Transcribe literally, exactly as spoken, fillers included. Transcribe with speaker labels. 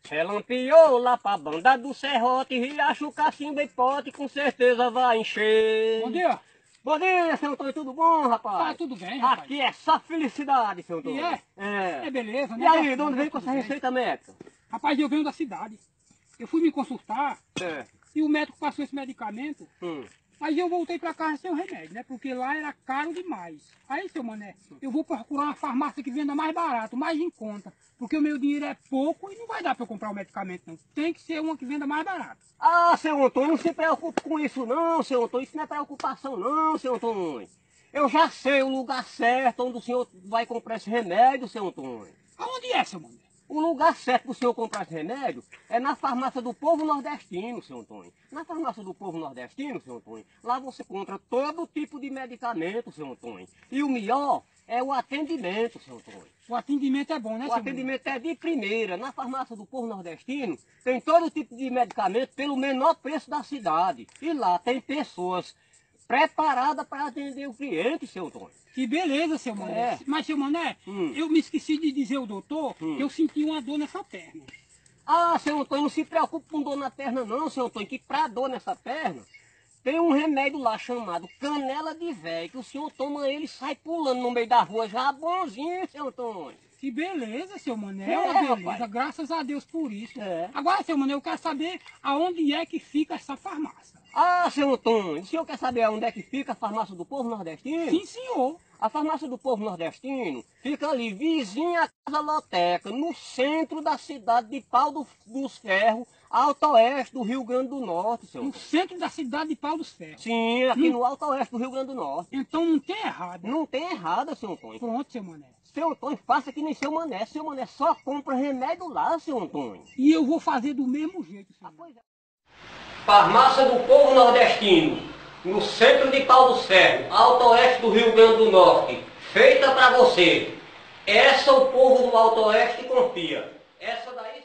Speaker 1: Relampiou lá pra banda do Serrote, Riacho, Cacimba e Pote, com certeza vai encher.
Speaker 2: Bom dia.
Speaker 1: Bom dia, seu Antônio, tudo bom, rapaz?
Speaker 2: Tá tudo bem, rapaz.
Speaker 1: Aqui é só felicidade, seu Antônio.
Speaker 2: E é?
Speaker 1: É.
Speaker 2: É beleza, né?
Speaker 1: E aí,
Speaker 2: Tá-
Speaker 1: de onde
Speaker 2: tá
Speaker 1: vem com
Speaker 2: tudo
Speaker 1: essa
Speaker 2: bem.
Speaker 1: receita médica?
Speaker 2: Rapaz, eu venho da cidade. Eu fui me consultar
Speaker 1: É.
Speaker 2: e o médico passou esse medicamento.
Speaker 1: Hum.
Speaker 2: Aí eu voltei pra casa sem o remédio, né? Porque lá era caro demais. Aí, seu mané, eu vou procurar uma farmácia que venda mais barato, mais em conta. Porque o meu dinheiro é pouco e não vai dar pra eu comprar o medicamento, não. Tem que ser uma que venda mais barato.
Speaker 1: Ah, seu Antônio, não se preocupe com isso não, seu Antônio. Isso não é preocupação não, seu Antônio. Eu já sei o lugar certo onde o senhor vai comprar esse remédio, seu Antônio.
Speaker 2: Aonde é, seu mané?
Speaker 1: O lugar certo para o senhor comprar esse remédio é na farmácia do povo nordestino, seu Antônio. Na farmácia do povo nordestino, seu Antônio, lá você encontra todo tipo de medicamento, seu Antônio. E o melhor é o atendimento, seu Antônio.
Speaker 2: O atendimento é bom, né,
Speaker 1: O
Speaker 2: seu
Speaker 1: atendimento é de primeira. Na farmácia do povo nordestino tem todo tipo de medicamento pelo menor preço da cidade. E lá tem pessoas preparadas para atender o cliente, seu Antônio.
Speaker 2: Que beleza, seu Mané.
Speaker 1: É.
Speaker 2: Mas, seu Mané,
Speaker 1: Hum.
Speaker 2: eu me esqueci de dizer ao doutor
Speaker 1: Hum.
Speaker 2: que eu senti uma dor nessa perna.
Speaker 1: Ah, seu Antônio, não se preocupe com dor na perna não, seu Antônio, que para dor nessa perna tem um remédio lá chamado canela de velho, que o senhor toma ele e sai pulando no meio da rua, já bonzinho, seu Antônio.
Speaker 2: Que beleza, seu Mané.
Speaker 1: É,
Speaker 2: É uma beleza.
Speaker 1: rapaz.
Speaker 2: Graças a Deus por isso.
Speaker 1: É.
Speaker 2: Agora, seu Mané, eu quero saber aonde é que fica essa farmácia.
Speaker 1: Ah, seu Antônio, o senhor quer saber onde é que fica a farmácia do povo nordestino?
Speaker 2: Sim, senhor.
Speaker 1: A farmácia do povo nordestino fica ali, vizinha à Casa Loteca, no centro da cidade de Pau do- dos Ferros, alto oeste do Rio Grande do Norte, seu
Speaker 2: No
Speaker 1: Antônio.
Speaker 2: centro da cidade de Pau dos Ferros.
Speaker 1: Sim, aqui
Speaker 2: Hum.
Speaker 1: no alto oeste do Rio Grande do Norte.
Speaker 2: Então não tem errado.
Speaker 1: Não tem errado, seu Antônio.
Speaker 2: Pronto, seu Mané.
Speaker 1: Seu Antônio, faça que nem seu Mané. Seu Mané só compra remédio lá, seu Antônio.
Speaker 2: E eu vou fazer do mesmo jeito, seu Mané.
Speaker 1: Farmácia do Povo Nordestino, no centro de Pau dos Ferros, alto oeste do Rio Grande do Norte. Feita para você. Essa o povo do alto oeste confia. Essa daí